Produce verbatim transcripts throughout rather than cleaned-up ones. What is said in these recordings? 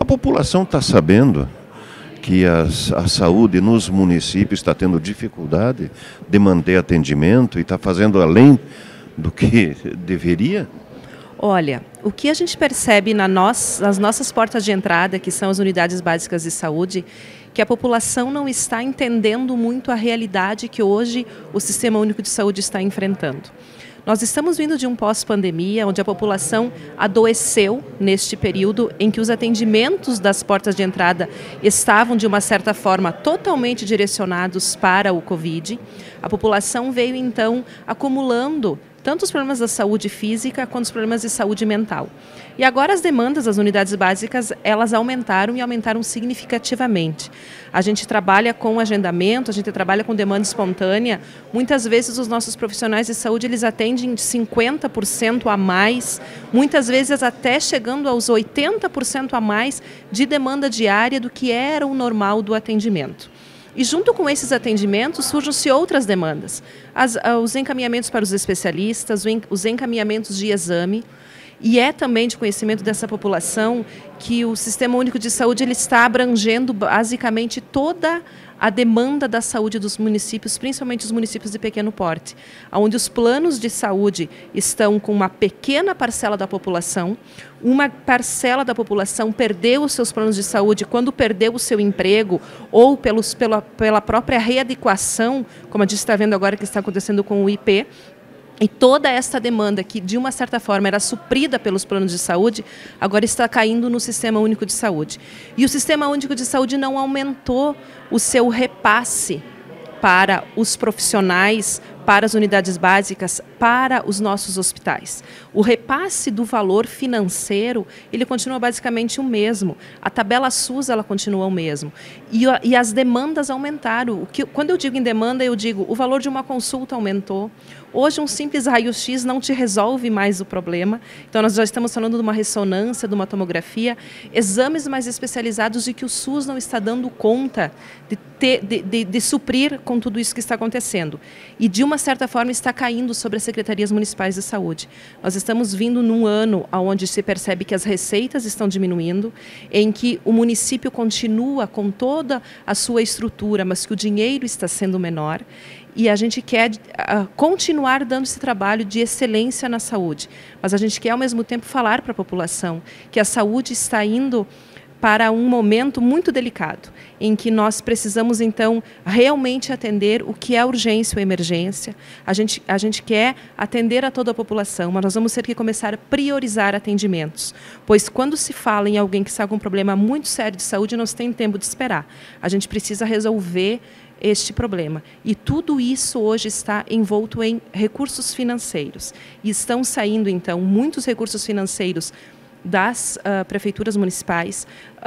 população está sabendo que as, a saúde nos municípios está tendo dificuldade de manter atendimento e está fazendo além do que deveria? Olha, o que a gente percebe na nós, nas nossas portas de entrada, que são as unidades básicas de saúde, que a população não está entendendo muito a realidade que hoje o Sistema Único de Saúde está enfrentando. Nós estamos vindo de um pós-pandemia, onde a população adoeceu neste período em que os atendimentos das portas de entrada estavam, de uma certa forma, totalmente direcionados para o Covid. A população veio, então, acumulando tanto os problemas da saúde física quanto os problemas de saúde mental. E agora as demandas das unidades básicas, elas aumentaram e aumentaram significativamente. A gente trabalha com agendamento, a gente trabalha com demanda espontânea. Muitas vezes os nossos profissionais de saúde, eles atendem cinquenta por cento a mais, muitas vezes até chegando aos oitenta por cento a mais de demanda diária do que era o normal do atendimento. E junto com esses atendimentos surgem-se outras demandas. As, os encaminhamentos para os especialistas, os encaminhamentos de exame. E é também de conhecimento dessa população que o Sistema Único de Saúde ele está abrangendo basicamente toda a demanda da saúde dos municípios, principalmente os municípios de pequeno porte, onde os planos de saúde estão com uma pequena parcela da população, uma parcela da população perdeu os seus planos de saúde quando perdeu o seu emprego ou pelos, pela, pela própria readequação, como a gente está vendo agora que está acontecendo com o I P. E toda esta demanda que, de uma certa forma, era suprida pelos planos de saúde, agora está caindo no Sistema Único de Saúde. E o Sistema Único de Saúde não aumentou o seu repasse para os profissionais, para as unidades básicas, para os nossos hospitais. O repasse do valor financeiro, ele continua basicamente o mesmo. A tabela SUS, ela continua o mesmo. E, e as demandas aumentaram. O que, quando eu digo em demanda, eu digo o valor de uma consulta aumentou. Hoje, um simples raio-x não te resolve mais o problema. Então, nós já estamos falando de uma ressonância, de uma tomografia, exames mais especializados e que o SUS não está dando conta de, ter, de, de, de suprir com tudo isso que está acontecendo. E, de uma certa forma, está caindo sobre as secretarias municipais de saúde. Nós estamos vindo num ano onde se percebe que as receitas estão diminuindo, em que o município continua com toda a sua estrutura, mas que o dinheiro está sendo menor. E a gente quer uh, continuar dando esse trabalho de excelência na saúde. Mas a gente quer, ao mesmo tempo, falar para a população que a saúde está indo para um momento muito delicado, em que nós precisamos, então, realmente atender o que é urgência ou emergência. A gente, a gente quer atender a toda a população, mas nós vamos ter que começar a priorizar atendimentos. Pois quando se fala em alguém que está com um problema muito sério de saúde, não se tem tempo de esperar. A gente precisa resolver este problema. E tudo isso hoje está envolto em recursos financeiros. E estão saindo, então, muitos recursos financeiros das uh, prefeituras municipais,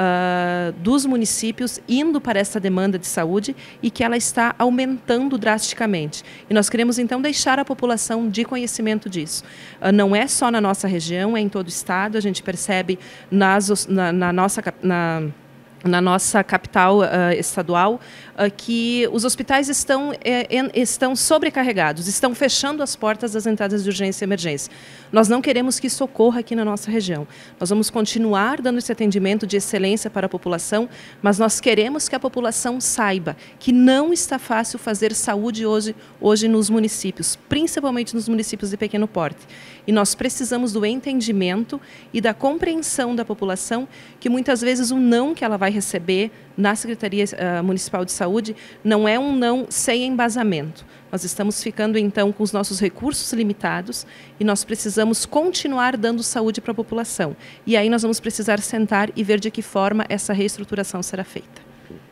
uh, dos municípios, indo para essa demanda de saúde e que ela está aumentando drasticamente. E nós queremos, então, deixar a população de conhecimento disso. Uh, não é só na nossa região, é em todo o estado. A gente percebe nas, na, na nossa... Na, na nossa capital uh, estadual, uh, que os hospitais estão, eh, en, estão sobrecarregados, estão fechando as portas das entradas de urgência e emergência. Nós não queremos que isso ocorra aqui na nossa região. Nós vamos continuar dando esse atendimento de excelência para a população, mas nós queremos que a população saiba que não está fácil fazer saúde hoje, hoje nos municípios, principalmente nos municípios de pequeno porte. E nós precisamos do entendimento e da compreensão da população que muitas vezes o não que ela vai receber na Secretaria uh, Municipal de Saúde não é um não sem embasamento. Nós estamos ficando, então, com os nossos recursos limitados e nós precisamos continuar dando saúde para a população. E aí nós vamos precisar sentar e ver de que forma essa reestruturação será feita.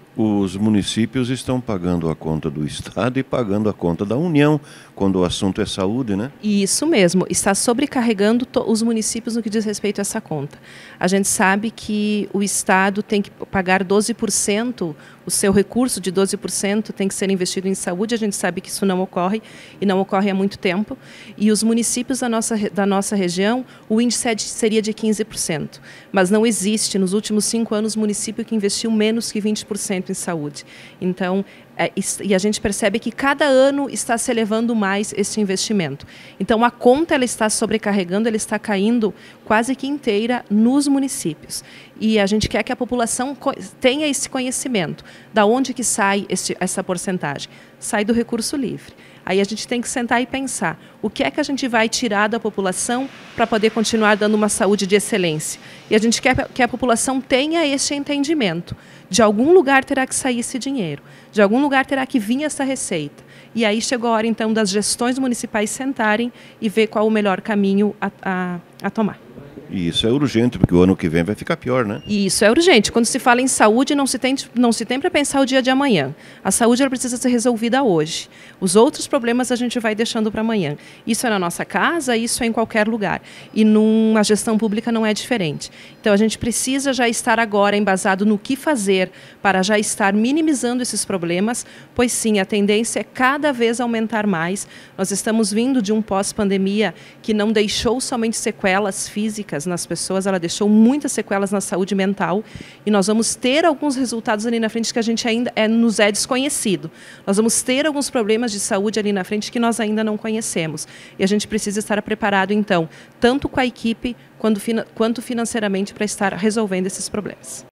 Os municípios estão pagando a conta do Estado e pagando a conta da União, quando o assunto é saúde, né? Isso mesmo, está sobrecarregando os municípios no que diz respeito a essa conta. A gente sabe que o Estado tem que pagar doze por cento, o seu recurso de doze por cento tem que ser investido em saúde, a gente sabe que isso não ocorre, e não ocorre há muito tempo. E os municípios da nossa, da nossa região, o índice seria de quinze por cento. Mas não existe, nos últimos cinco anos, município que investiu menos que vinte por cento em saúde. Então, É, e a gente percebe que cada ano está se elevando mais esse investimento. Então a conta ela está sobrecarregando, ela está caindo quase que inteira nos municípios. E a gente quer que a população tenha esse conhecimento. Da onde que sai esse, essa porcentagem? Sai do recurso livre. Aí a gente tem que sentar e pensar o que é que a gente vai tirar da população para poder continuar dando uma saúde de excelência. E a gente quer que a população tenha esse entendimento. De algum lugar terá que sair esse dinheiro, de algum lugar terá que vir essa receita. E aí chegou a hora, então, das gestões municipais sentarem e ver qual o melhor caminho a, a, a tomar. E isso é urgente, porque o ano que vem vai ficar pior, né? E isso é urgente. Quando se fala em saúde, não se tem, não se tem para pensar o dia de amanhã. A saúde ela precisa ser resolvida hoje. Os outros problemas a gente vai deixando para amanhã. Isso é na nossa casa, isso é em qualquer lugar. E numa gestão pública não é diferente. Então a gente precisa já estar agora embasado no que fazer para já estar minimizando esses problemas, pois sim, a tendência é cada vez aumentar mais. Nós estamos vindo de um pós-pandemia que não deixou somente sequelas físicas nas pessoas, ela deixou muitas sequelas na saúde mental e nós vamos ter alguns resultados ali na frente que a gente ainda é, nos é desconhecido. Nós vamos ter alguns problemas de saúde ali na frente que nós ainda não conhecemos. E a gente precisa estar preparado, então, tanto com a equipe quanto, quanto financeiramente para estar resolvendo esses problemas.